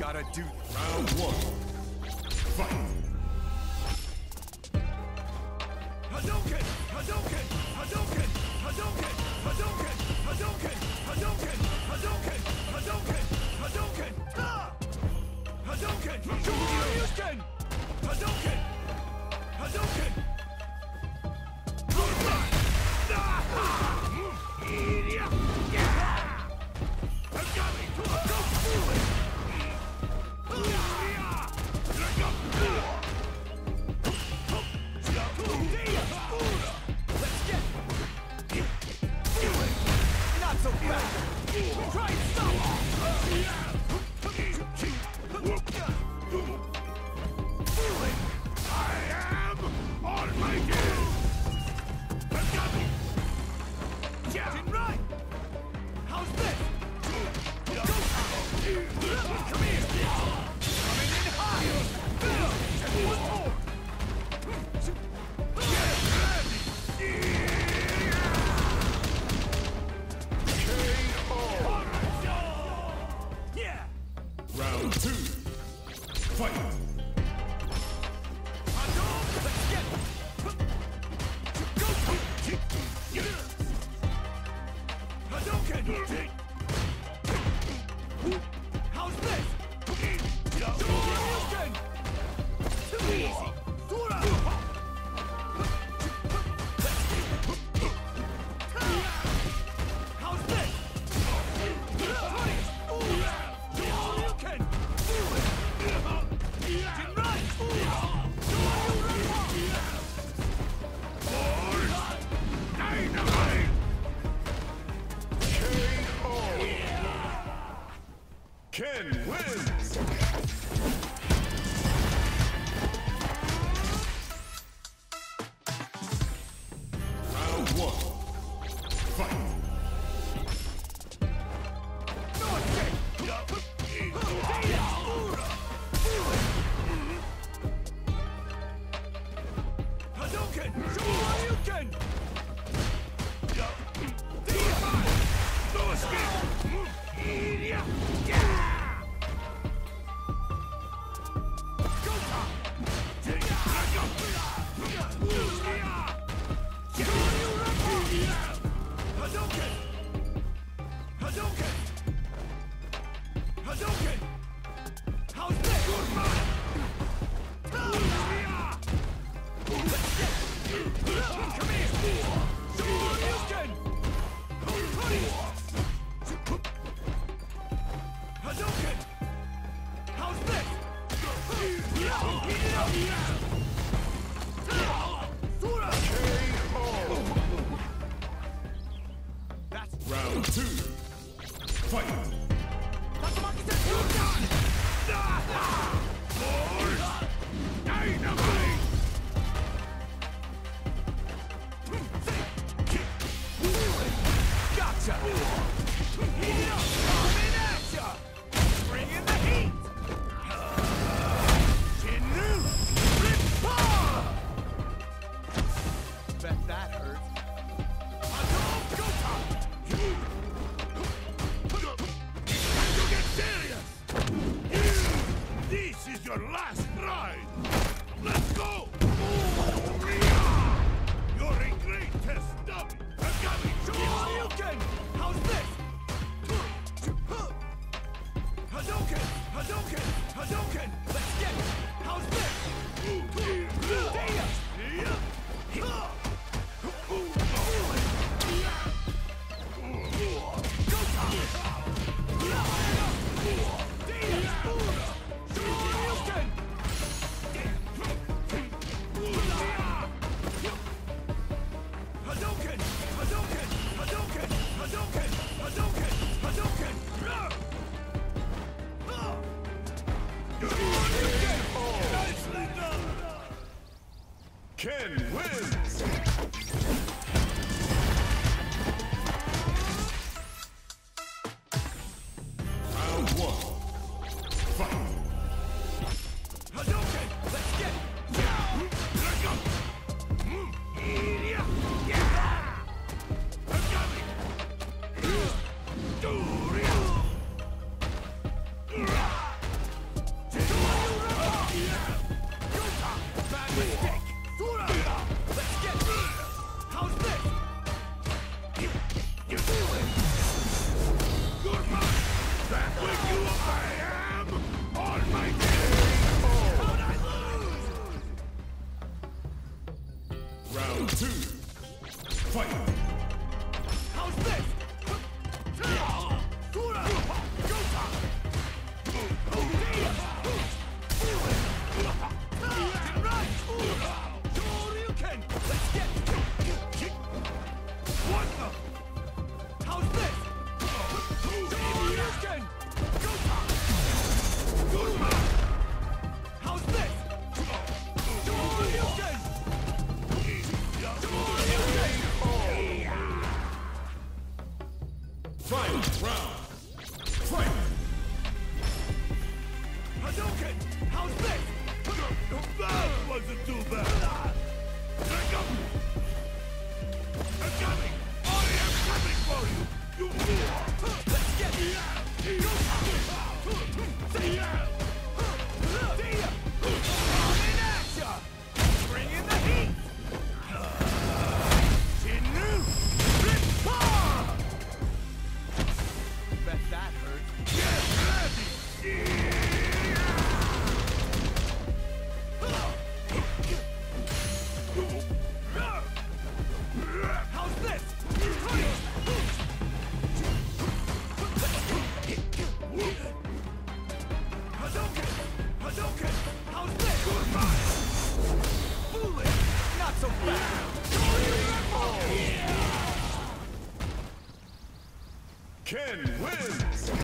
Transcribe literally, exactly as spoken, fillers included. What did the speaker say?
gotta do Round one. Fight. Hadouken! Hadouken! Hadouken! Hadouken! Hadouken! Hadouken! Hadouken! Hadouken! Hadouken! Hadouken! Ah! Hadouken! Hadouken! Hadouken! Hadouken! Round two. Fight. How's this? Too easy. How's this? Ken wins! Round one. Fight! Hadouken! Hadouken! No escape! Hadouken! Hadouken! Hadouken! How's this? Come here! Hadouken! Hadouken! How's this? That's Round two. Fight! Tatsumaki says you're done! Force! Dynamite! Gotcha! Heat it up! Coming at ya! Bring in the heat! Jinnu! Rip-Paw! Bet that hurts. Hadouken! Go-Top! Time to get serious! This is your last ride! Let's go! You're in great test, dummy! Agami! Hadouken! How's this? Hadouken! Hadouken! Hadouken! Let's get it! How's this? Hadouken! Hadouken! Hadouken! Hadouken! Hadouken! Hadouken! Nicely done! Ken wins! Round one. Fight! Hadouken! Let's get it! am almighty! How'd I lose? Round two. Fight. How's this? Let's get what the? How's this? Shoryuken! How's this? Shoryuken! Final round. Fight. Hadouken! How's this? That wasn't too bad. I'm coming! I am coming for you! You fool! Let's get it! Go! See ya! See ya! Coming at ya! Bring in the heat! Shinru! Rippa! Bet that hurt. Get ready! How's this? Hadouken! Hadouken! How's this? Goodbye! Foolish! Not so fast! Ken wins.